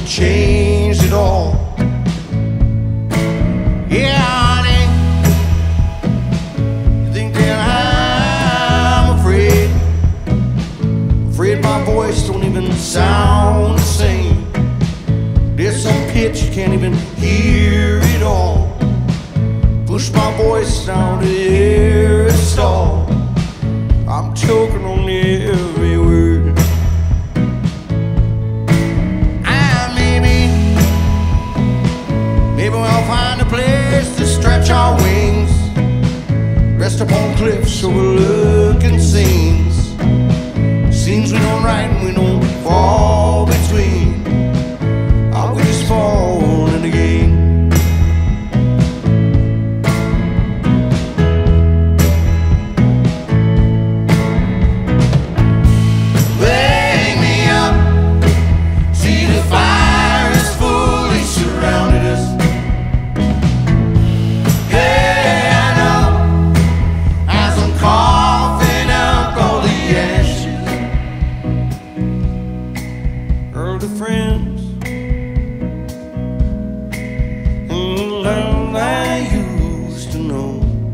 changed it all. Yeah, honey, you think that I'm afraid? Afraid my voice don't even sound the same. There's some pitch you can't even hear it all. Push my voice down to hear it stall. I'm choking on every word. Maybe we'll find a place to stretch our wings, rest upon cliffs overlooking scenes. Scenes we don't write and we don't fall between. Are we just falling again? Wake me up, see the fire is fully surrounded us. Hey, I know, as I'm coughing up all the ashes, early friends and the love I used to know,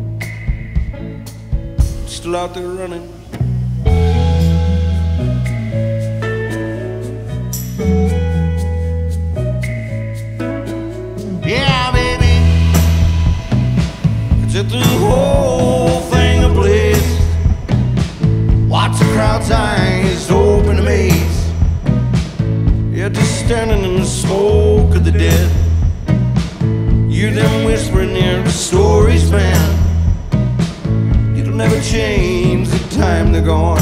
still out there running. Yeah, baby, set the whole thing ablaze. Watch the crowd's eyes open amazed. Yeah, just standing in the smoke of the dead. Hear them whispering near the stories, man. It'll never change the time they're gone.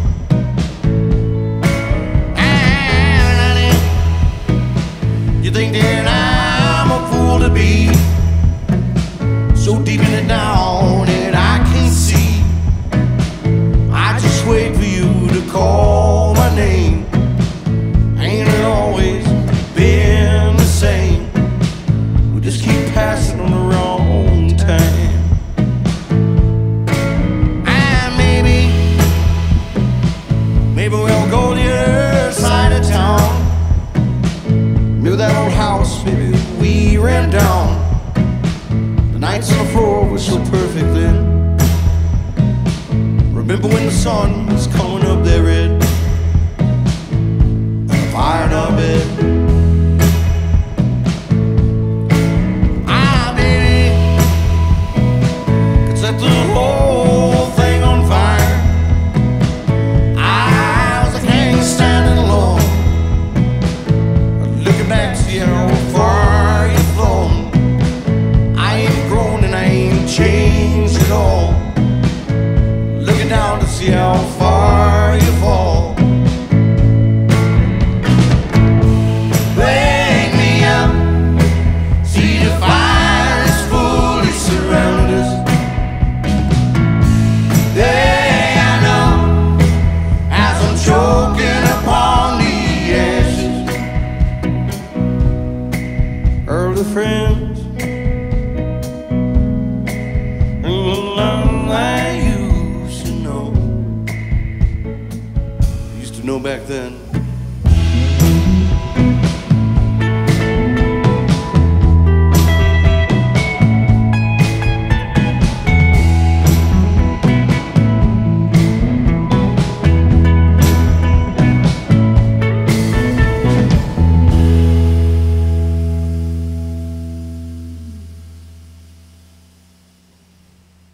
And honey, you think that I'm a fool to be so deep in it now that I can see. I just wait for you to call my name. Ain't it always been the same? We just keep passing on the wrong time. And maybe we'll go to the other side of town. Maybe that old house, maybe we ran down. The nights on the floor were so perfect then. Remember when the sun was coming